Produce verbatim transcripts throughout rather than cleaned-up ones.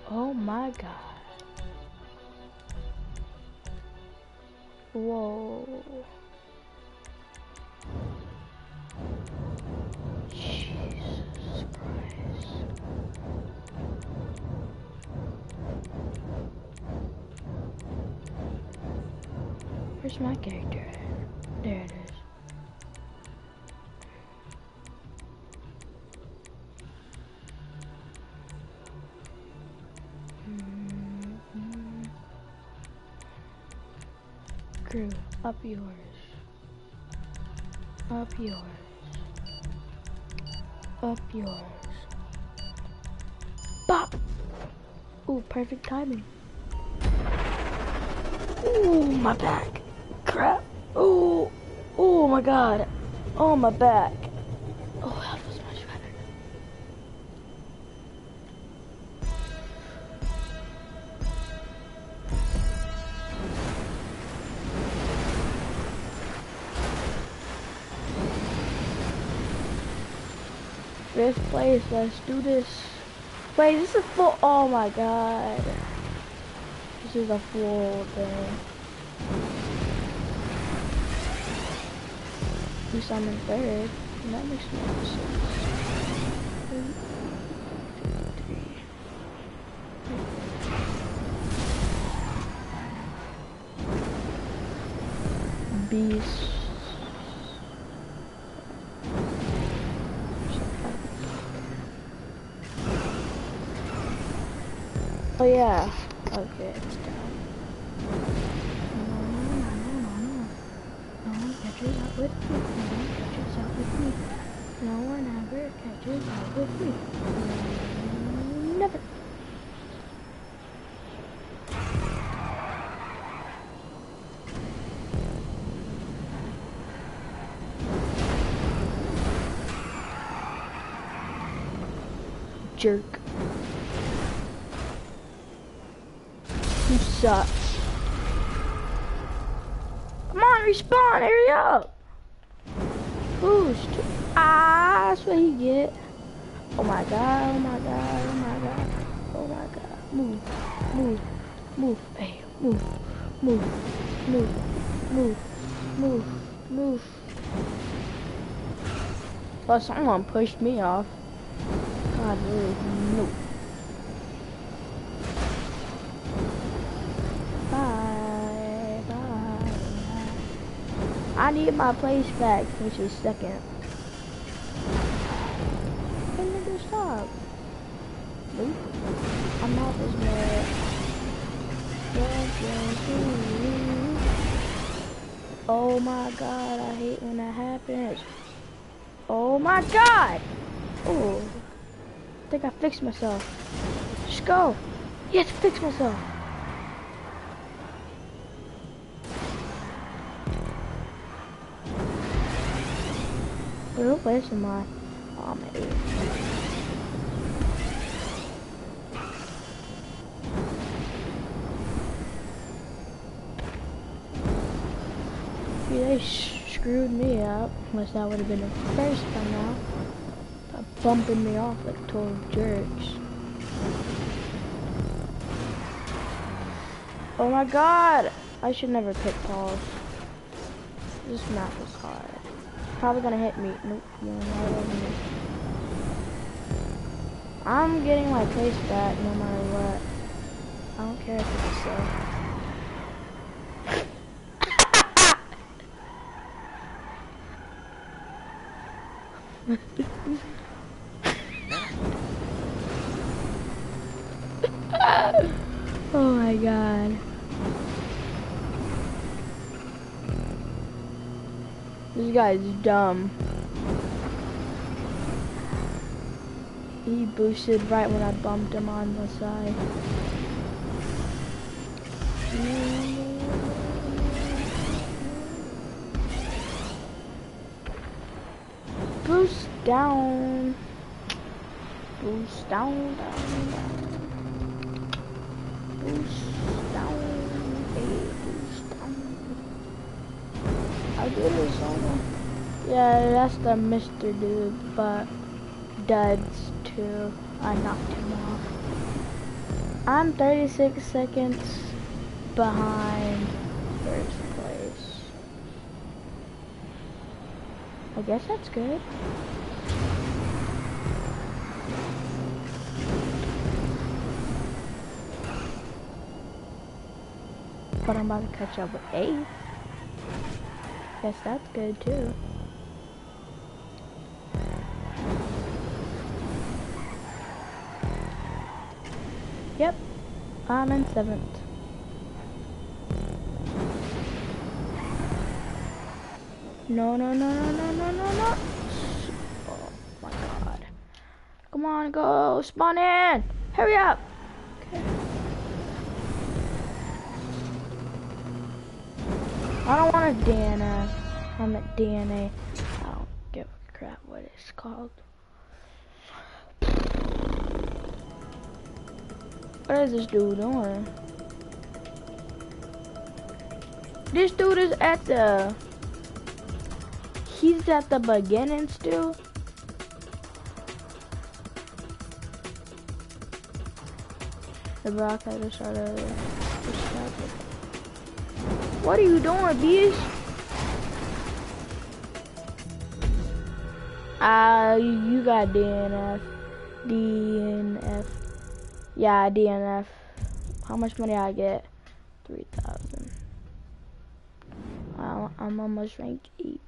Oh my god. Whoa. Jesus Christ. Where's my character at? There it is. Mm-hmm. Crew, up yours. Up yours. Up yours. Bop! Ooh, perfect timing. Ooh, my back. Crap. Ooh. Oh my god. Oh, my back. Oh, that was much better. Fifth place, let's do this. Wait, this is full. Oh my god. This is a full thing. At least I'm in third. And that makes more sense. Beast. Oh yeah. Okay, it's down. No, no, no, no, no. No one catches up with me. No one catches up with me. No one ever catches up with me. Never. Jerk. You suck. Come on, respawn, hurry up. Boost. Ah, that's what he get. Oh my god, oh my god, oh my god. Oh my god. Move, move, move, hey, move, move, move, move, move, move. Well, someone pushed me off. God, really, no. Bye, bye. I need my place back, which is second. Hey, nigga, stop. Nope. I'm not this mad. Oh my god, I hate when that happens. Oh my god! Oh. I think I fixed myself. Just go. Yes, fix myself. What place am I? Oh, I'm an eight. See, they screwed me up. Unless that would have been the first time now. Bumping me off like total jerks. Oh my god! I should never pick balls. This map is hard. Probably gonna hit me. Nope, no, not over me. I'm getting my place back no matter what. I don't care if it's a sub. Oh my god. This guy's dumb. He boosted right when I bumped him on the side. Boost down. Boost down, down, down. Boost down, hey, boost down. I'll do this on. Yeah, that's the Mister Dude, but Duds too. I knocked him off. I'm thirty-six seconds behind first place. I guess that's good. But I'm about to catch up with eighth. Guess that's good too. Yep, I'm in seventh. No, no, no, no, no, no, no, no. Oh my god. Come on, go. Spawn in. Hurry up. Okay. I don't want a D N A. I'm at D N A. I don't give a crap what it's called. What is this dude doing? This dude is at the... He's at the beginning still. The Brock had to start earlier. What are you doing, bitch? Ah, uh, you got D N F. D N F. Yeah, D N F. How much money I get? three thousand. Wow, I'm almost rank eight.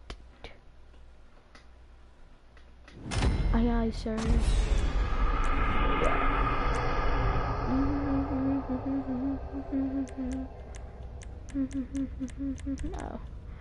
Aye, aye, sir. Oh.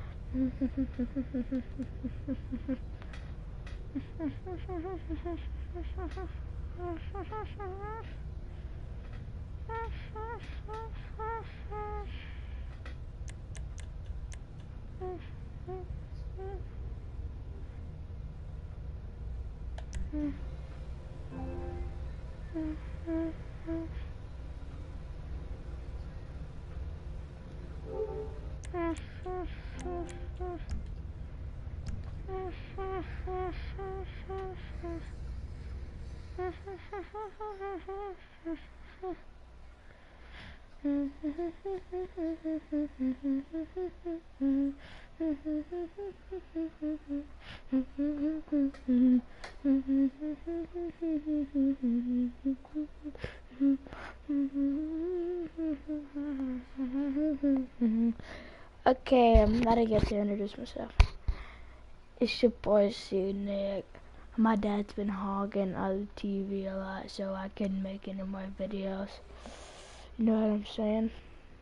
Okay, I'm gotta get to introduce myself. It's your boy, C Nick. My dad's been hogging on T V a lot, so I couldn't make any more videos. You know what I'm saying?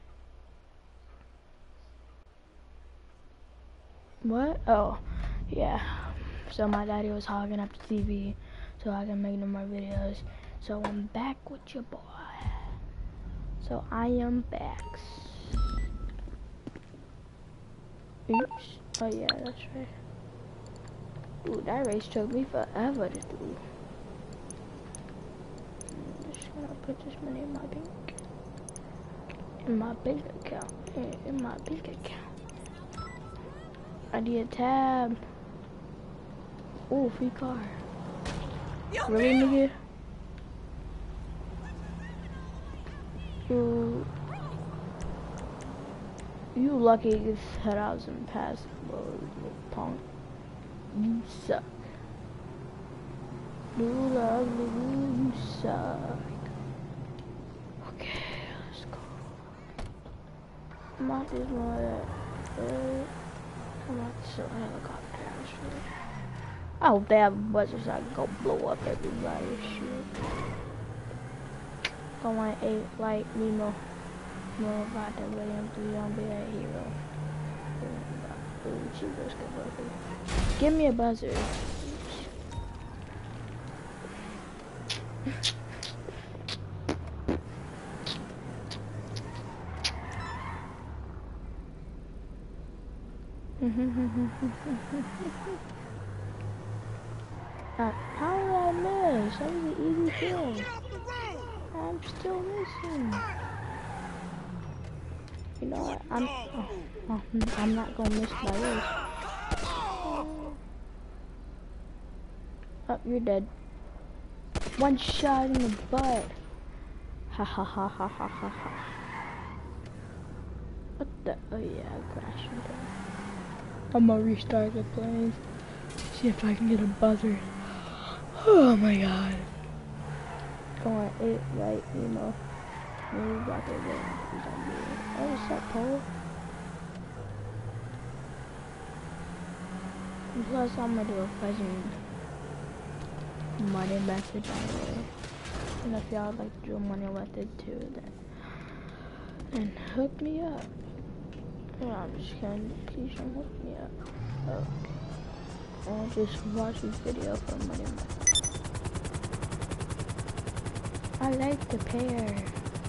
What? Oh, yeah. So my daddy was hogging up the T V, so I can make no more videos. So I'm back with your boy. So I am back. Oops. Oh yeah, that's right. Ooh, that race took me forever to do. I'm just gonna put this money in my bank. In my bank account. Yeah, in my bank account. I need a tab. Ooh, free car. Really, nigga? You, you lucky this head out and pass, little punk. You suck. You lovely, you suck. Okay, let's go. I'm out this one. I'm out this helicopter. I hope they have a budget so I can go blow up everybody. Shit. Don't want eight like me no more about that way. I'm three on be a hero. Ooh, she was good. Give me a buzzer. uh, how did I miss? That was an easy kill. I'm still missing. You know what? I'm oh, I'm not gonna miss my race. Oh, you're dead. One shot in the butt. Ha ha ha ha ha ha ha. What the? Oh yeah, I crashed into it. I'm gonna restart the plane. See if I can get a buzzer. Oh my god. Come on, it right, you know. Maybe about to get oh, what's up, Paul? Plus, I'm gonna do a fudging money method anyway. And if y'all like to do a money method too, then then hook me up. No, I'm just gonna please don't hook me up. Okay. I'll just watch this video for money method. I like the pear.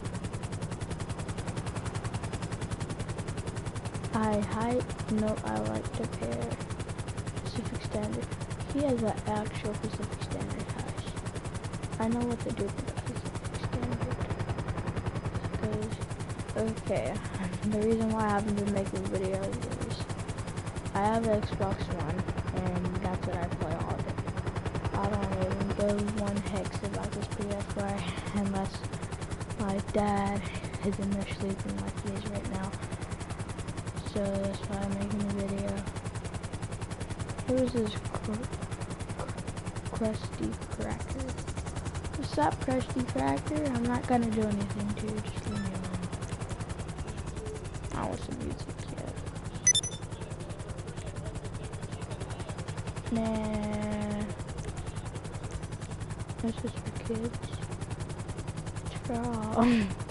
I height, no, I like the pear. Pacific Standard. He has an actual Pacific Standard hash. I know what to do for the Pacific Standard. Because, okay, the reason why I haven't been making videos is I have an Xbox One, and that's what I play all day. I don't even give one hex about this P S four unless my dad is in there sleeping like he is right now. So that's why I'm making a video. Who is this cr Krusty Cracker? What's up, Krusty Cracker? I'm not gonna do anything to you, just leave me alone. I want some music, yeah. Nah. This is for kids. Draw.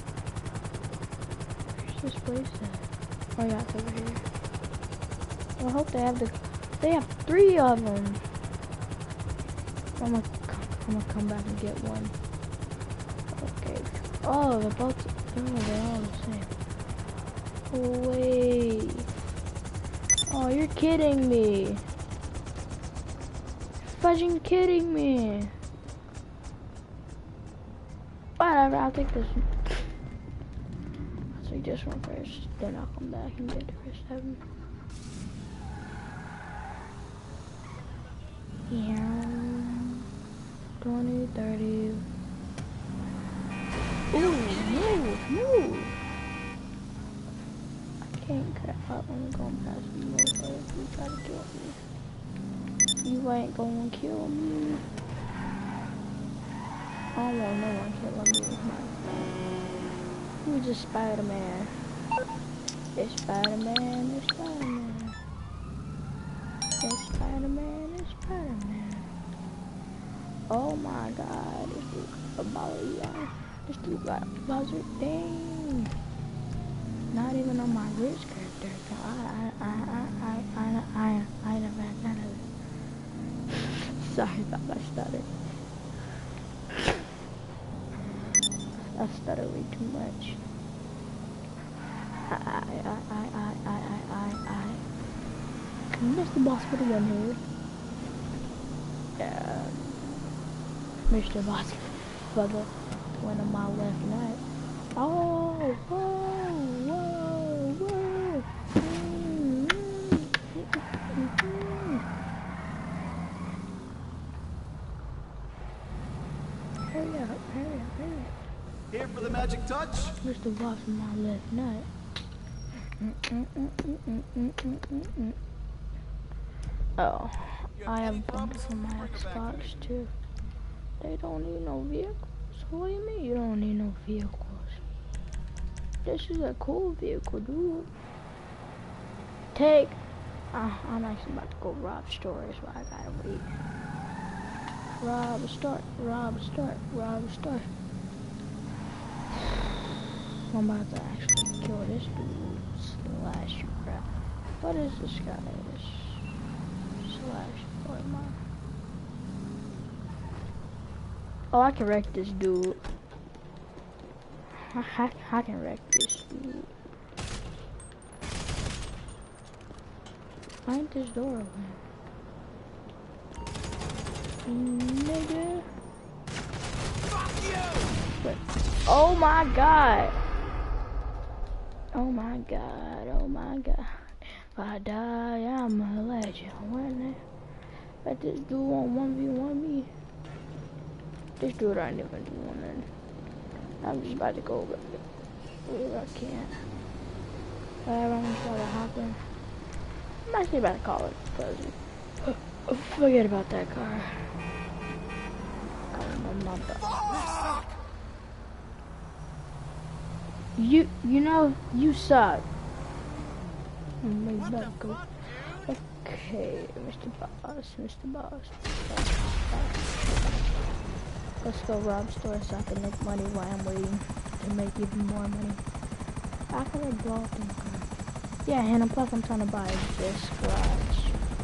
Where's this place at? Oh yeah, it's over here. Well, I hope they have the... They have three of them. I'm gonna, I'm gonna come back and get one. Okay. Oh, they're both. Oh, they're all the same. Wait. Oh, you're kidding me. You're fudging kidding me. Whatever. I'll take this one. I'll take this one first. Then I'll come back and get the rest of them. Yeah, twenty, thirty. Ooh, move, move. I can't cut out when I'm going past the motherfucker if you try to kill me. You ain't gonna kill me. I don't want no one killing me. Who's a Spider-Man? It's Spider-Man, it's Spider-man. It's Spider-Man, it's Spider-Man. Oh my god, this dude got a buzzer. This dude got a buzzer. Dang. Not even on my wrist character. I, I, I, I, I, I, I, I never had none of it. Sorry about my stutter. I stutter way too much. I, I, I, I, I, I, I, I. Mister Boss for the one here. Yeah. Mister Boss for the one on my left night. Oh, whoa, whoa, whoa. Mm-hmm. Mm-hmm. Hurry up, hurry up, hurry up. Here for the magic touch? Mister Boss on my left night. Mm -mm -mm -mm -mm -mm -mm -mm. Oh, I have bumps on my Xbox too. They don't need no vehicles. What do you mean you don't need no vehicles? This is a cool vehicle, dude. Take. Uh, I'm actually about to go rob stores, so I gotta wait. Rob a store, rob a store, rob a store. I'm about to actually kill this dude. Slash crap. What is this guy's? Slash for my. Oh, I can wreck this dude. I, I, I can wreck this dude. Why ain't this door open? Nigga. Fuck you! But, oh my god. Oh my god, oh my god. If I die, I'm a legend. When let this dude on one v one me. This dude ain't even doing it. I'm just about to go over it. I can't. Whatever, I'm just about to hop in. I'm actually about to call it because forget about that car. You you know you suck. Okay, Mister Boss, Mister Boss. Let's go rob stores so I can make money while I'm waiting to make even more money. I can like blow up in the car. Yeah, and plus I'm trying to buy this garage.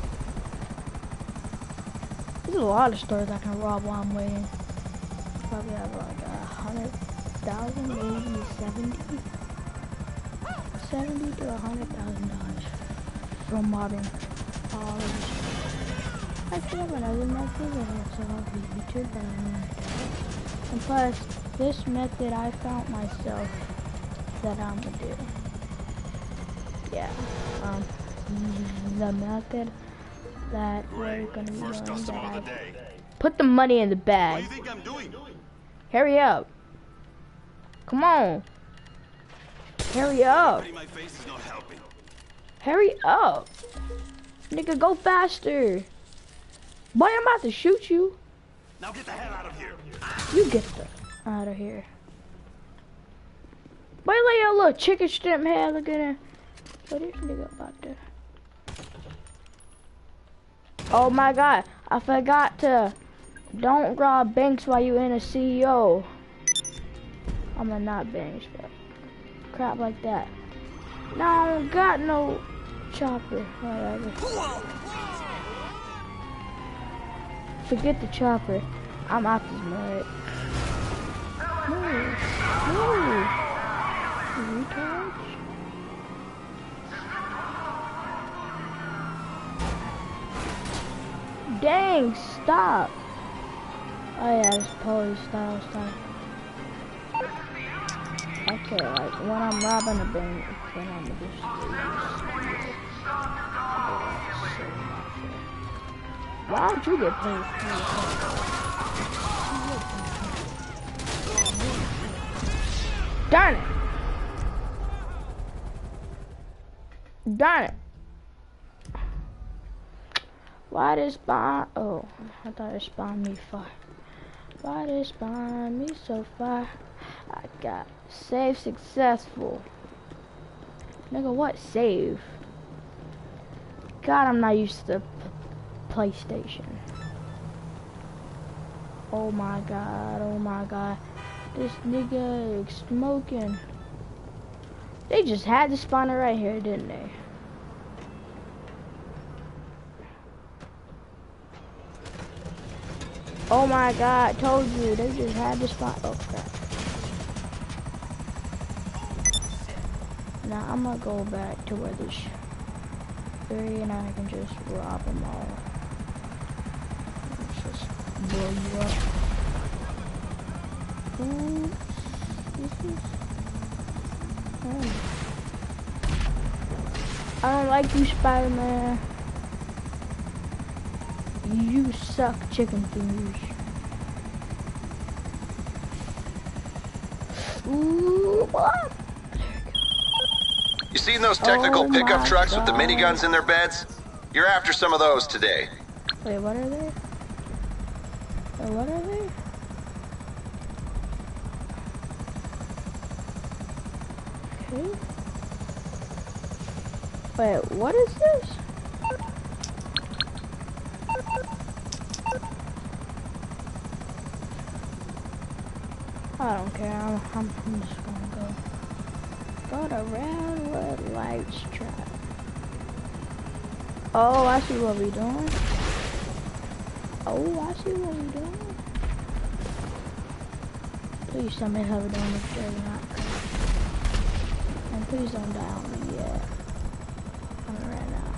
There's a lot of stores I can rob while I'm waiting. Probably have like a hundred thousand, maybe seventy, seventy to a hundred thousand dollars from robbing all of this. I actually have another method that looks off YouTube that I'm gonna do. And plus, this method I found myself that I'm gonna do. Yeah, um, the method that we're gonna be First doing customer that of the I day. put the money in the What do bag. you think I'm doing? Hurry up. Come on. Hurry up. Pretty my face is not helping. Hurry up. Nigga, go faster. Boy, I'm about to shoot you. Now get the hell out of here. You get the out of here. Boy, look at your little chicken strip head. Look at it. What is this nigga about to? Oh my god. I forgot to. Don't rob banks while you in a C E O. I'm gonna not banks, but crap like that. No, I don't got no chopper. Whatever. Forget the chopper. I'm out this mud. Move. Move. Retards. Dang, stop. Oh yeah, it's police style stuff. Okay, like when I'm robbing a bank, then I'm gonna just why don't you get paid? Darn it! Darn it! Why did it spawn? Oh, I thought it spawned me far. Why did it spawn me so far? I got save successful. Nigga, what save? God, I'm not used to PlayStation. Oh my god, oh my god. This nigga is smoking. They just had the spawner right here, didn't they? Oh my god, told you, they just had the spot. Oh crap. Now I'm gonna go back to where this three and I can just rob them all. Let's just blow you up. Ooh, this is... oh. I don't like you, Spider-Man. You suck, chicken fingers. Ooh, what? You seen those technical Oh pickup my trucks with the God. miniguns in their beds? You're after some of those today. Wait, what are they? Wait, what are they? Okay. Wait, what is this? I don't care. I'm, I'm, I'm just gonna go. Go to Redwood Lights Trap. Oh, I see what we doing. Oh, I see what we doing. Please tell me how we're doing this show not crash. And please don't die on me yet. On me right now.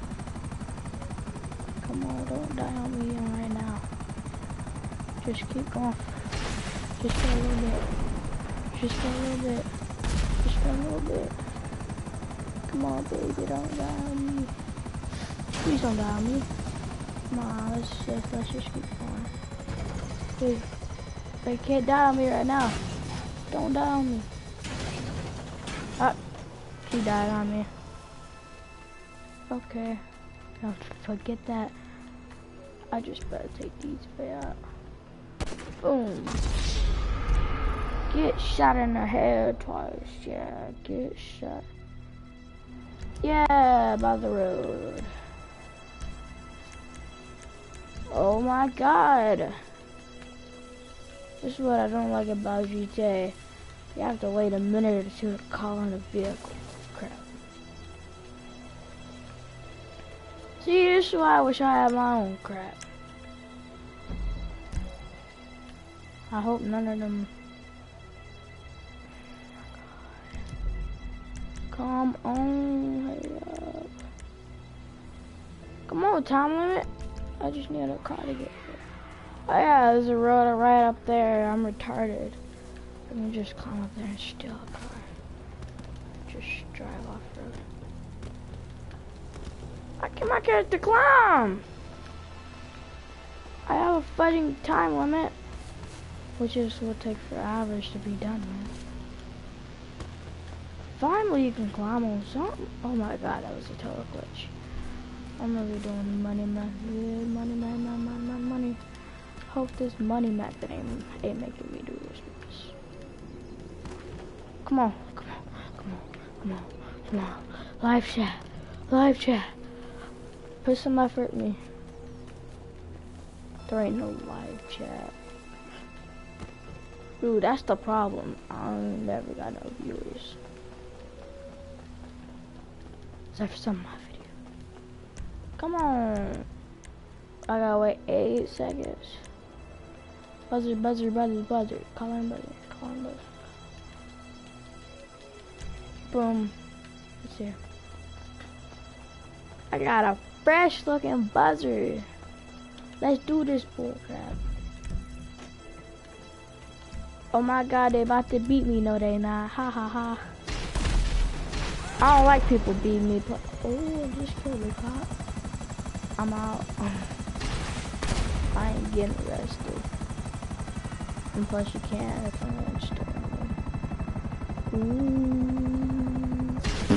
Come on, don't die on me right now. Just keep going. Just go a little bit. Just go a little bit. Just go a little bit. Come on, baby, don't die on me. Please don't die on me. Come on, let's just let's just keep going. Dude, they can't die on me right now. Don't die on me. Ah, he died on me. Okay. Now forget that. I just better take these way out. Boom. Get shot in the head twice. Yeah, get shot. Yeah, by the road. Oh my god. This is what I don't like about G T A. You have to wait a minute or two to call on a vehicle. Crap. See, this is why I wish I had my own crap. I hope none of them... Come on, hurry up. Come on, time limit. I just need a car to get there. Oh yeah, there's a road right up there. I'm retarded. Let me just climb up there and steal a car. Just drive off road. Why can't my character climb? I have a fighting time limit, which is will take for hours to be done with. Finally, you can climb on something. Oh my god, that was a total glitch. I'm really doing money method, money, money, money, money, money. Hope this money method ain't, ain't making me do this. Come on, come on, come on, come on, come on. Live chat, live chat. Put some effort in me. There ain't no live chat. Dude, that's the problem. I never got no viewers. Except for some of my video. Come on. I gotta wait eight seconds. Buzzer, buzzer, buzzer, buzzer. Call in buzzer, call in buzzer. Boom. It's here. I got a fresh looking buzzer. Let's do this bullcrap. Oh my god, they about to beat me. No, they not. Ha ha ha. I don't like people beating me. But oh, just kill me, Pop. I'm out. I ain't getting arrested. And plus, you can't if I'm gonna start me. Ooh.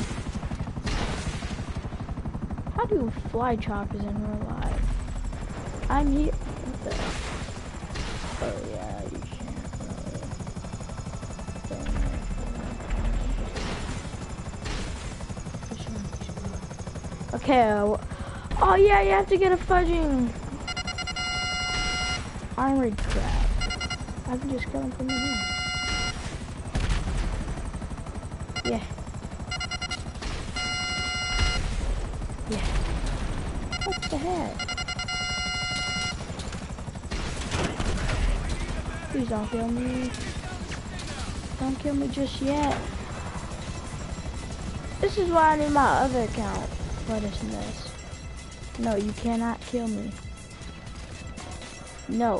How do fly choppers in real life? I'm here. What the? Oh yeah, you can't really. Okay. Uh, oh yeah, you have to get a fudging armored crab. I can just kill him from the here. Yeah. Yeah. What the heck? Please don't kill me. Don't kill me just yet. This is why I need my other account for this mess. No, you cannot kill me. No.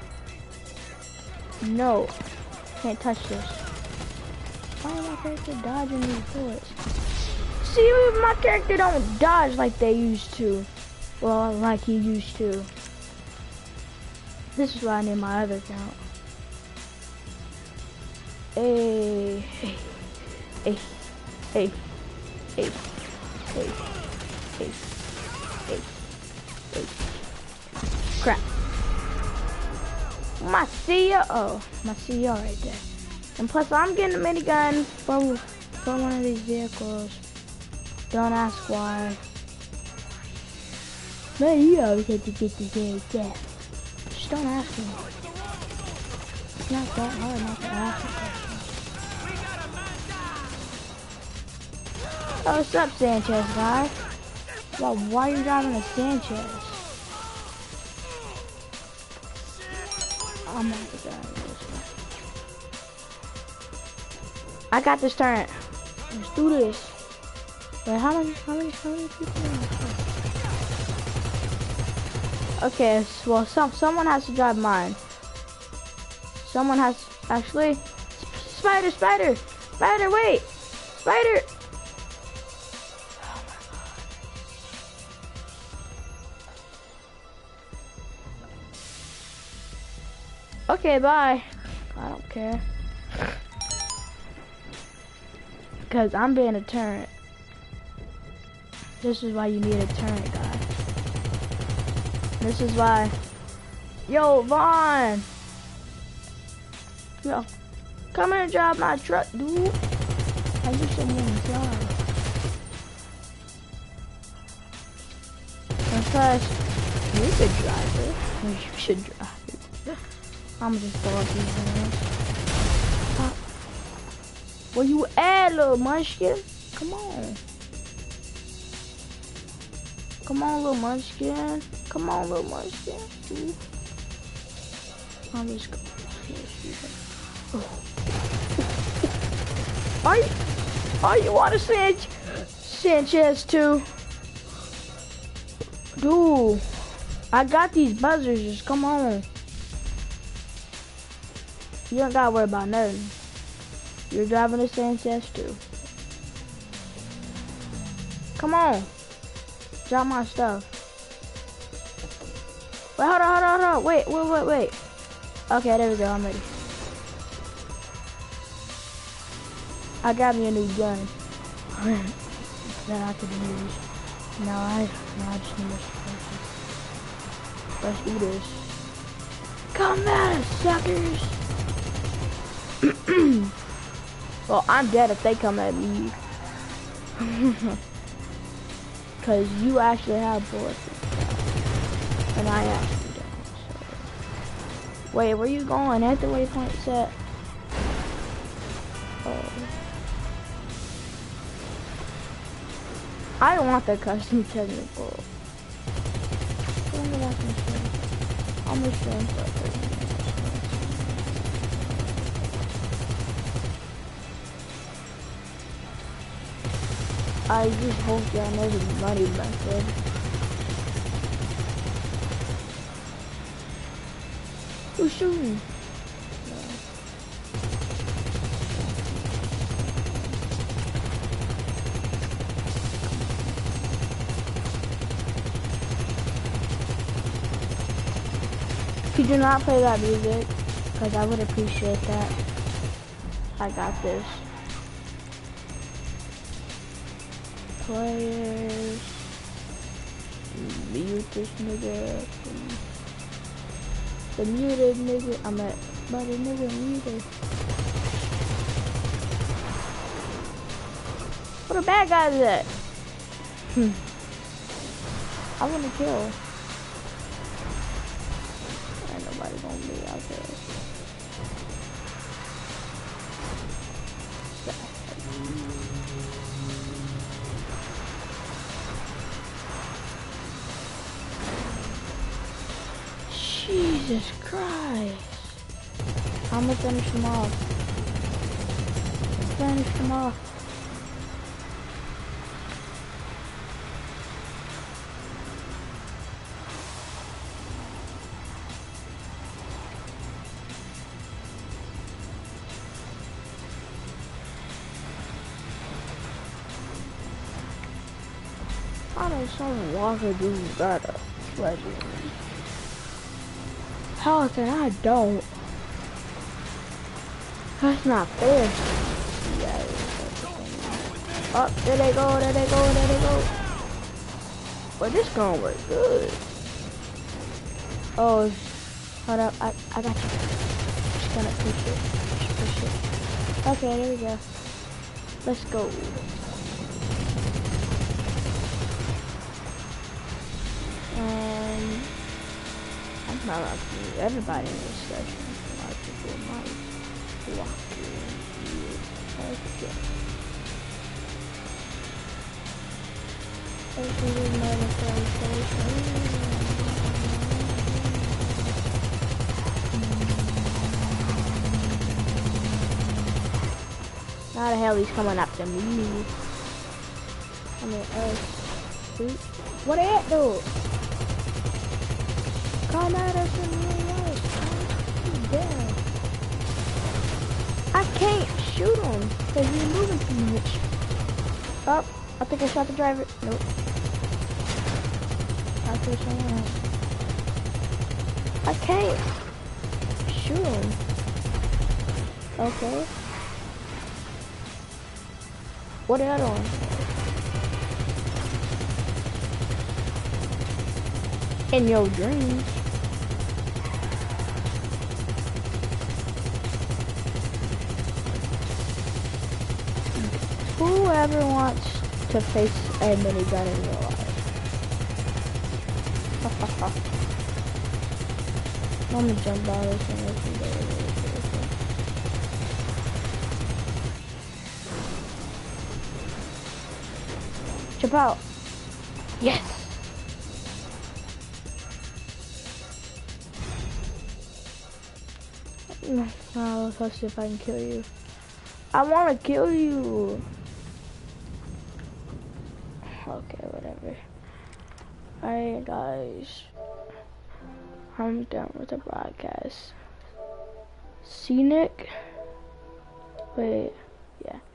No. Can't touch this. Why am my character dodging these bullets? See, my character don't dodge like they used to. Well, like he used to. This is why I need my other account. Hey, hey, hey, hey, hey, hey, hey, hey, hey. Crap. My C O, oh, my C O right there. And plus, I'm getting a minigun for for one of these vehicles. Don't ask why. Man, you always have to get this very death. Just don't ask me. It's not that hard not to ask a question. Oh, what's up, Sanchez guy? Well, why are you driving a Sanchez? I'm not the guy this one. I got this turret. Let's do this. Wait, how many, how many, how many people are there? Okay, so, well, some, someone has to drive mine. Someone has, actually, spider, spider, spider, wait, spider. Okay, bye. I don't care. Cause I'm being a turret. This is why you need a turret, guys. This is why. Yo, Vaughn. Yo, come here and drive my truck, dude. I need someone inside. And plus, you could drive it. You should drive it. I'm just throwing these hands. Uh, where you at, little munchkin? Come on. Come on, little munchkin. Come on, little munchkin. Ooh. I'm just going. Oh. Are you? Are you on a San Sanchez too? Dude, I got these buzzers. Just come on. You don't gotta worry about nothing. You're driving a Sanchez too. Come on. Drop my stuff. Wait, hold on, hold on, hold on. Wait, wait, wait, wait. Okay, there we go. I'm ready. I got me a new gun that I could use. Now I, now I just need this. Let's do this. Come at us, suckers! Well, I'm dead if they come at me. Cause you actually have bullets, and I actually don't. So. Wait, where you going? At the waypoint set. Oh. I don't want the custom technical. I'm gonna stream for thirty minutes. I just hope y'all know the money method. Who's shooting? No. Could you not play that music? Because I would appreciate that. I got this. Players. Mute this nigga. The muted nigga. I'm at. But the nigga muted. What a bad guy is that? Hmm. I want to kill. Ain't nobody gonna be out there. Jesus Christ. I'm gonna finish them off. Finish them off. How does some Walker do better? Legend. How can I don't? That's not fair. Yeah. Oh, there they go, there they go, there they go. But this gonna work good. Oh, hold up, I, I got you. Just gonna push it, just push it. Okay, there we go. Let's go. Um, I'm not allowed to use everybody in this session. A lot of people might walk in. Okay. How the hell he's coming after me? I mean, uh, what at though? Come at us in real life. Yeah. I can't shoot him because he's moving too much. Oh, I think I shot the driver. Nope. I think someone else. I can't shoot him. Okay. What that on? In your dreams. Whoever wants to face a minigun in your life. I'm gonna jump out of this and let you go. Jump out. Yes. Now let's see if I can kill you. I want to kill you. Okay, whatever. Alright, guys. I'm done with the broadcast. Scenic. Wait, yeah.